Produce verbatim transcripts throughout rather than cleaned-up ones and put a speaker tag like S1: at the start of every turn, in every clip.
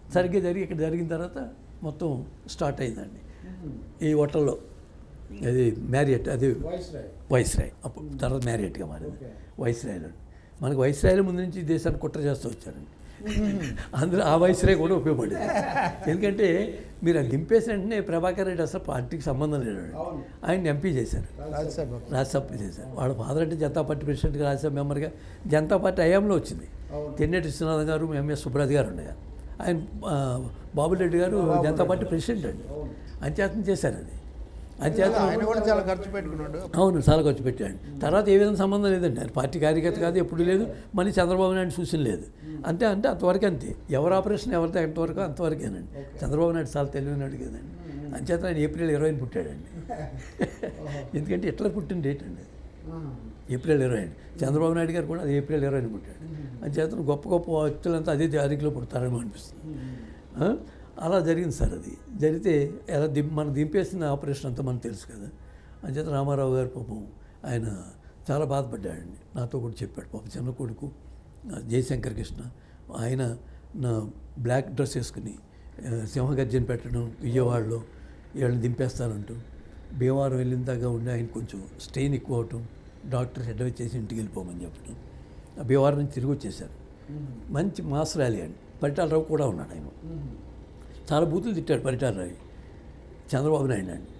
S1: సరిగ్గా జరిగి ఇక్కడ జరిగిన తర్వాత మొత్తం స్టార్ట్ అయిందండి ఈ హోటల్లో. అది మ్యారియట్, అది వైస్రాయ్, అప్పుడు తర్వాత మ్యారియట్గా మారింది వైస్రాయ్లో. మనకు వైస్రాయ్ల ముందు నుంచి దేశాన్ని కుట్ర చేస్తూ వచ్చారండి. అందులో ఆ వైస్రాయ్ కూడా ఉపయోగపడింది. ఎందుకంటే మీరు అది దింపేసి వెంటనే ప్రభాకర్ రెడ్డి అసలు పార్టీకి సంబంధం లేడు, ఆయన ఎంపీ చేశారు, రాజ్యసభ చేశారు. వాళ్ళ ఫాదర్ అంటే జనతా పార్టీ ప్రెసిడెంట్గా, రాజ్యసభ మెంబర్గా జనతా పార్టీ హయాంలో వచ్చింది. తెన్నేటి విశ్వనాథం గారు, ఎంఎస్ సుబ్రాజ్ గారు ఉండగా, ఆయన బాబురెడ్డి గారు జనతా పార్టీ ప్రెసిడెంట్ అండి, అంచేతం చేశారు అది. అంచేత
S2: ఆయన కూడా చాలా ఖర్చు పెట్టుకున్నాడు.
S1: అవును, చాలా ఖర్చు పెట్టాడు. తర్వాత ఏ విధంగా సంబంధం లేదండి, ఆయన పార్టీ కార్యకర్త కాదు, ఎప్పుడు లేదు, మళ్ళీ చంద్రబాబు నాయుడు సూచన లేదు. అంతే అంటే అంతవరకు అంతే, ఎవరు ఆపరేషన్ ఎవరితో ఎంతవరకు అంతవరకేనండి. చంద్రబాబు నాయుడు చాలా తెలివినాడు కదండి. అంచేత ఆయన ఏప్రిల్ ఇరవైన పుట్టాడండి. ఎందుకంటే ఎట్లా పుట్టిన డేట్ అండి ఏప్రిల్ ఇరవై. చంద్రబాబు నాయుడు గారు కూడా అది ఏప్రిల్ ఇరవైన పుట్టాడు. అంచేత గొప్ప గొప్ప వ్యక్తులంతా అదే తారీఖులో పుడతారేమో అనిపిస్తుంది. అలా జరిగింది సార్. అది జరిగితే ఎలా దిం మనం దింపేసిన ఆపరేషన్ అంతా మనకు తెలుసు కదా. అంచేత రామారావు గారు పాపం ఆయన చాలా బాధపడ్డాడండి. నాతో కూడా చెప్పాడు పాపం, చిన్న కొడుకు జయశంకర్ కృష్ణ, ఆయన నా బ్లాక్ డ్రెస్ వేసుకుని సింహగర్జన పెట్టడం విజయవాడలో, వీళ్ళని దింపేస్తానంటూ భీమవరం వెళ్ళిన దాకా ఉండి ఆయన కొంచెం స్ట్రెయిన్ ఎక్కువ అవటం, డాక్టర్ అడ్వైజ్ చేసి ఇంటికి వెళ్ళిపోమని చెప్పడం. భీమవరం నుంచి తిరిగి వచ్చేసారు. మంచి మాస్ ర్యాలీ అండి. పరిటాల రావు కూడా ఉన్నాడు, ఆయన చాలా బూతులు తిట్టాడు పరిటాల రావి చంద్రబాబు నాయుడు అండి.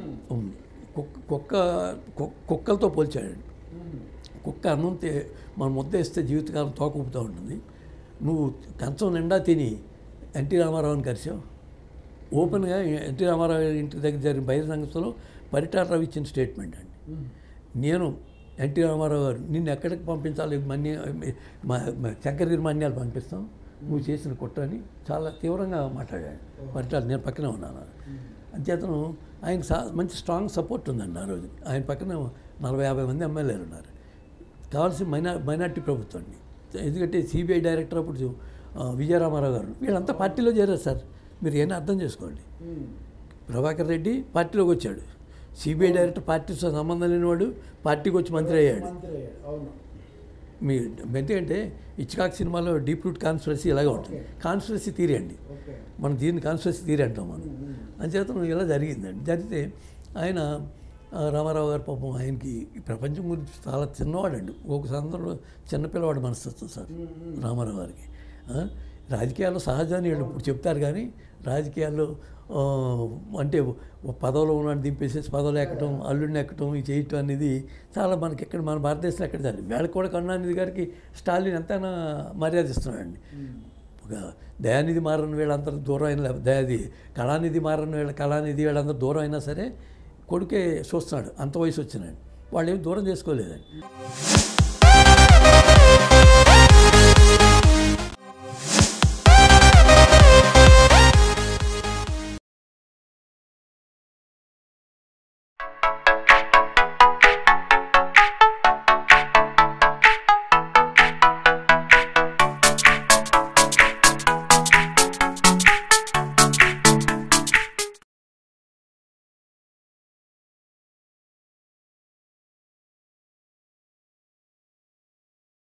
S1: కుక్క కుక్క కుక్కలతో పోల్చాడండి. కుక్క అన్నం మనం ముద్ద వేస్తే జీవితకాలం తోక ఊపుతూ ఉంటుంది, నువ్వు కంచం నిండా తిని ఎన్టీ రామారావుని కలిసావు. ఓపెన్గా ఎన్టీ రామారావు ఇంటి దగ్గర జరిగిన బహిరంగ సభలో పరిటాల రావి ఇచ్చిన స్టేట్మెంట్ అండి. నేను ఎన్టీ రామారావు గారు నిన్ను ఎక్కడికి పంపించాలి, మన్య శంకరగిరి మాన్యాలు పంపిస్తాం, నువ్వు చేసిన కుట్రని చాలా తీవ్రంగా మాట్లాడాడు పరిటాల. నేను పక్కనే ఉన్నాను. అంచేతను ఆయన సా మంచి స్ట్రాంగ్ సపోర్ట్ ఉందండి ఆ రోజు. ఆయన పక్కన నలభై యాభై మంది ఎమ్మెల్యేలు ఉన్నారు. కావాల్సిన మైనా మైనార్టీ ప్రభుత్వం అండి. ఎందుకంటే సిబిఐ డైరెక్టర్ అప్పుడు విజయరామారావు గారు, వీళ్ళంతా పార్టీలో చేరారు సార్. మీరు ఏమైనా అర్థం చేసుకోండి. ప్రభాకర్ రెడ్డి పార్టీలోకి వచ్చాడు, సిబిఐ డైరెక్టర్ పార్టీతో సంబంధం లేనివాడు పార్టీకి వచ్చి మంత్రి అయ్యాడు. మీ ఎందుకంటే ఇచ్కాక్ సినిమాలో డీప్ రూట్ కాన్స్పిరసీ ఇలాగే ఉంటుంది. కాన్స్పిరసీ థియరీ అండి, మనం దీన్ని కాన్స్పిరసీ థియరీ అంటాం మనం. అంచేత ఇలా జరిగిందండి. జరిగితే ఆయన రామారావు గారు పాపం ఆయనకి ప్రపంచం గురించి చాలా చిన్నవాడండి. ఒక సందర్భంలో చిన్నపిల్లవాడు మనస్తత్వం సార్ రామారావు గారికి. రాజకీయాల్లో సహజాన్ని వీళ్ళు ఇప్పుడు చెప్తారు, కానీ రాజకీయాల్లో అంటే పదవిలో ఉన్నాడు దింపేసేసి పదవులు ఎక్కడం, అల్లుడిని ఎక్కడం, ఇది చేయటం అనేది చాలా మనకి ఎక్కడ మన భారతదేశంలో ఎక్కడ జరిగింది. వీళ్ళకి కూడా కరుణానిధి గారికి స్టాలిన్ ఎంతైనా మర్యాద ఇస్తున్నాడండి. ఒక దయానిధి మారని వీళ్ళందరూ దూరం అయిన, దయాది కళానిధి మారని వీళ్ళ కళానిధి వీళ్ళందరూ దూరం అయినా సరే కొడుకే చూస్తున్నాడు, అంత వయసు వచ్చినాడు, వాళ్ళు ఏమి దూరం చేసుకోలేదండి.